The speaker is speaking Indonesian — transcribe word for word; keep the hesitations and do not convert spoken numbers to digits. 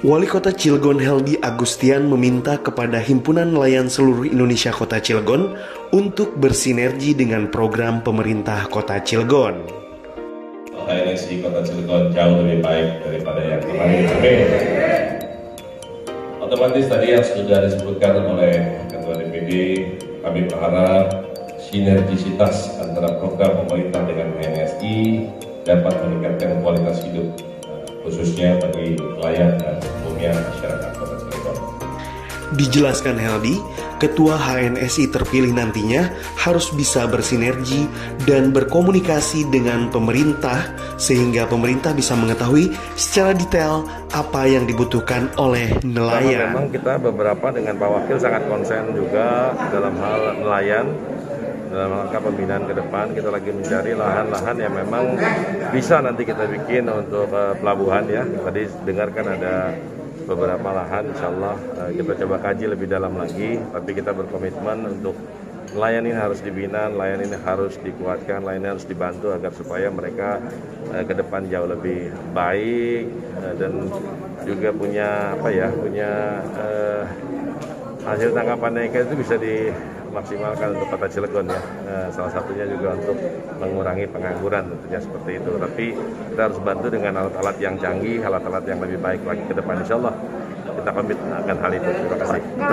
Wali Kota Cilegon Heldy Agustian meminta kepada Himpunan Nelayan Seluruh Indonesia Kota Cilegon untuk bersinergi dengan program pemerintah Kota Cilegon. H N S I Kota Cilegon jauh lebih baik daripada yang kemarin. Amin. Otomatis tadi yang sudah disebutkan oleh Ketua D P D, kami berharap sinergisitas antara program pemerintah dengan H N S I dapat meningkatkan kualitas hidup, khususnya bagi nelayan dan umumnya masyarakat Kota Cilegon. Dijelaskan Heldy, Ketua H N S I terpilih nantinya harus bisa bersinergi dan berkomunikasi dengan pemerintah sehingga pemerintah bisa mengetahui secara detail apa yang dibutuhkan oleh nelayan. Memang kita beberapa dengan Pak Wakil sangat konsen juga dalam hal nelayan. Dalam rangka pembinaan ke depan kita lagi mencari lahan-lahan yang memang bisa nanti kita bikin untuk uh, pelabuhan ya. Tadi dengarkan ada beberapa lahan, insya Allah uh, kita coba kaji lebih dalam lagi. Tapi kita berkomitmen untuk nelayan ini harus dibina, nelayan ini harus dikuatkan, nelayan ini harus dibantu agar supaya mereka uh, ke depan jauh lebih baik uh, dan juga punya apa ya, punya uh, hasil tangkapan ikan itu bisa di maksimalkan untuk Kota Cilegon ya. Nah, salah satunya juga untuk mengurangi pengangguran tentunya seperti itu. Tapi kita harus bantu dengan alat-alat yang canggih, alat-alat yang lebih baik lagi ke depan. Insya Allah kita komit akan hal itu. Terima kasih.